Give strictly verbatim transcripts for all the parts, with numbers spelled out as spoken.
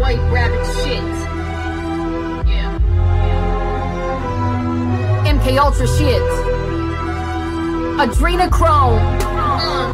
white rabbit shit. Yeah. M K Ultra shit. Adrenochrome. Uh.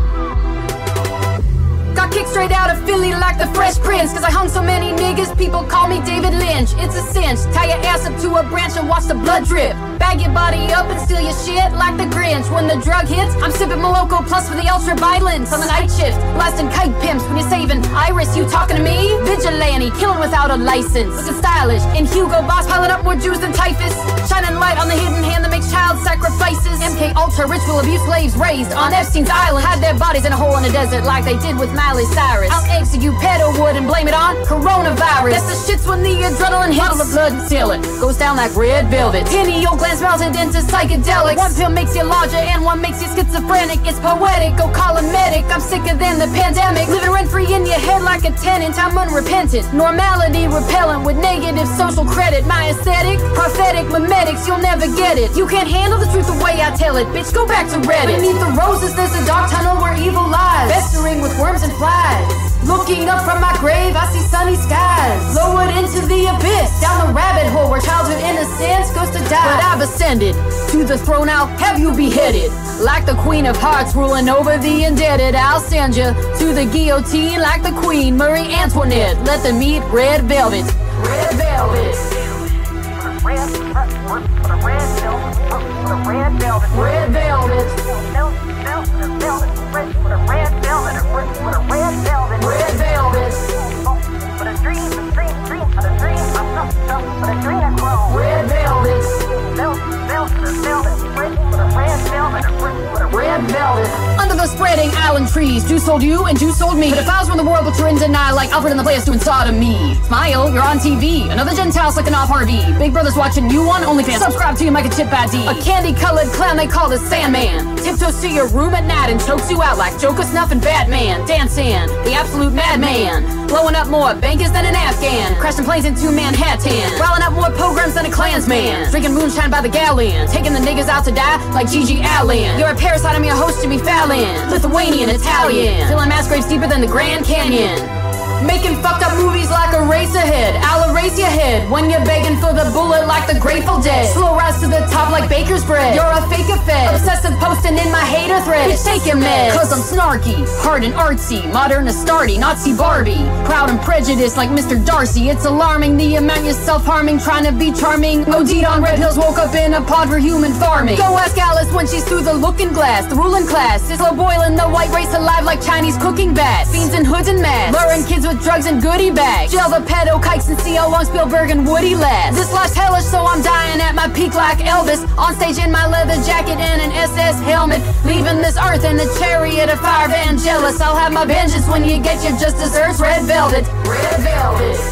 Got kicked straight out of Philly like the Fresh Prince. Cause I hung so many niggas, people call me David Lynch. It's a cinch, tie your ass up to a branch and watch the blood drip. Bag your body up and steal your shit like the Grinch. When the drug hits, I'm sipping Moloko plus for the ultra violence. On the night shift, blasting kite pimps when you're saving Iris. You talking to me? Vigilante, killing without a license. Looking stylish, in Hugo Boss, piling up more Jews than typhus. Shining light on the hidden hand that makes child sacrifices. M K Ultra, ritual abuse slaves raised on Epstein's island. Hide their bodies in a hole in the desert like they did with Miley Cyrus. I'll execute Pedalwood and blame it on coronavirus. That's the shits when the adrenaline hits. Bottle of blood and seal it, goes down like red velvet. Pineal glands melted into psychedelics. One pill makes you larger and one makes you schizophrenic. It's poetic, go call a medic. I'm sicker than the pandemic. Living rent free in your head like a tenant. I'm unrepentant, normality repellent with negative social credit. My aesthetic, prophetic mimetics, you'll never get it. You can't handle the truth the way I tell it. Bitch, go back to Reddit. Beneath the roses there's a dark tunnel where evil lies, festering with worms and flies. Looking up from my grave, I see sunny skies. Lowered into the abyss, down the rabbit hole where childhood innocence goes to die. But I've ascended to the throne, I'll have you beheaded. Like the Queen of Hearts ruling over the indebted. I'll send you to the guillotine like the Queen Marie Antoinette. Let them eat red velvet. Red velvet. Red, red, red velvet. Red velvet. Red velvet. Velvet. Red, with a red velvet. With a red velvet. Red velvet. But a dream, a dream, dream, a dream, a stuff, stuff, but a dream of grown. Red velvet. Velvet, velvet, velvet. Red, with a red velvet. With a Red velvet. Under the spreading island trees, Juice sold you and Juice sold me. But if I was from the world, but you're in denial like Alfred and the players doing sodomy. Smile, you're on T V. Another Gentile slicking off Harvey. Big Brother's watching you on OnlyFans. Subscribe to you like a chip I D. A candy-colored clown they call the Sandman. Tiptoes to your room at night and chokes you out like Joker snuffing Batman. Dancing, the absolute madman. Blowing up more bankers than an Afghan. Crashing planes into Manhattan. Riling up more pogroms than a Klansman. Drinking moonshine by the gallon. Taking the niggas out to die like Gigi Allen. You're a parasite, I'm your host, Jimmy Fallon. Lithuanian, Italian. Filling mass graves deeper than the Grand Canyon. Making fucked up movies like a Eraserhead. I'll erase your head when you're begging for the bullet like the Grateful Dead. Slow rise to the top like baker's bread. You're a fake fed. Obsessive posting in my hater thread. Bitch, take your meds. Cause I'm snarky, hard and artsy. Modern Astardi, Nazi Barbie. Proud and prejudiced like Mister Darcy. It's alarming the amount you're self-harming. Trying to be charming. O D'd on red pills, woke up in a pod for human farming. Go ask Alice when she's through the looking glass. The ruling class is low boiling the white race alive like Chinese cooking bats. Fiends in hoods and masks. Luring kids with drugs and goodie bags. Jail the pedo kikes and see how long Spielberg and Woody last. This life's hellish, so I'm dying at my peak like Elvis. On stage in my leather jacket and an S S helmet. Leaving this earth in a chariot of fire vangelis. I'll have my vengeance when you get your just desserts. Red velvet. Red velvet.